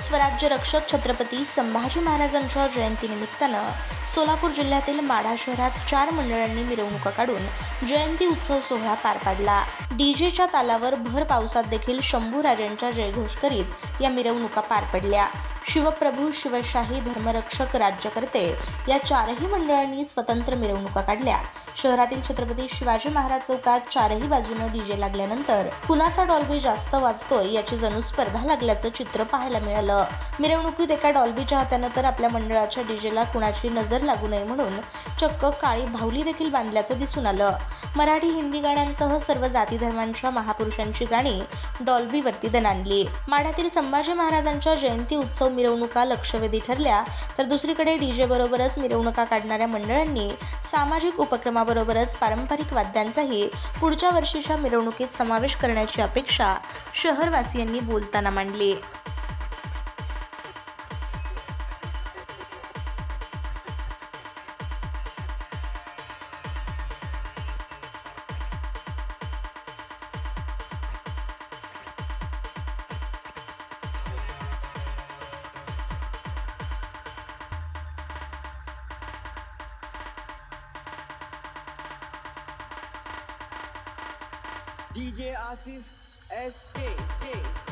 स्वराज्य रक्षक छत्रपती संभाजी महाराजांच्या जयंतीनिमित्तानं सोलापूर जिल्ह्यातील माढा शहरात 4 मंडळांनी मिरवणुका काढून जयंती उत्सव सोहळा पार पाडला। डीजेच्या तालावर भर पावसात देखील शंभूराजांचा जयघोष करीत या मिरवणुका पार पडल्या। शिवप्रभू, शिवशाही, धर्मरक्षक, राज्यकर्ते या 4ही मंडळांनी स्वतंत्र मिरवणुका काढल्या। शहरातील छत्रपती शिवाजी महाराज चौकात 4ही बाजूने डीजे लागल्यानंतर कुणाचा डॉल्बी जास्त वाजतोय याची जणू स्पर्धा लागल्याचं चित्र पाहायला मिळालं। मिरवणुकीत एका डॉल्बीच्या हाताने तर आपल्या मंडळाच्या डीजेला कुणाची नजर लागू नये म्हणून चक्क काळी भावली देखील बांधल्याचं दिसून आलं। मराठी, हिंदी गाण्यांसह सर्व जाती धर्मांच्या महापुरुषांची गाणी डॉल्बीवरती दणाणली। माढ्यातील संभाजी महाराजांच्या जयंती उत्सव मिरवणुका लक्षवेधी ठरल्या, तर दुसरीकडे डीजे बरोबरच मिरवणुका काढणाऱ्या मंडळांनी सामाजिक उपक्रमाबरोबरच पारंपरिक वाद्यांचाही पुढच्या वर्षीच्या मिरवणुकीत समावेश करण्याची अपेक्षा शहरवासियांनी बोलताना मांडली। DJ Asif SK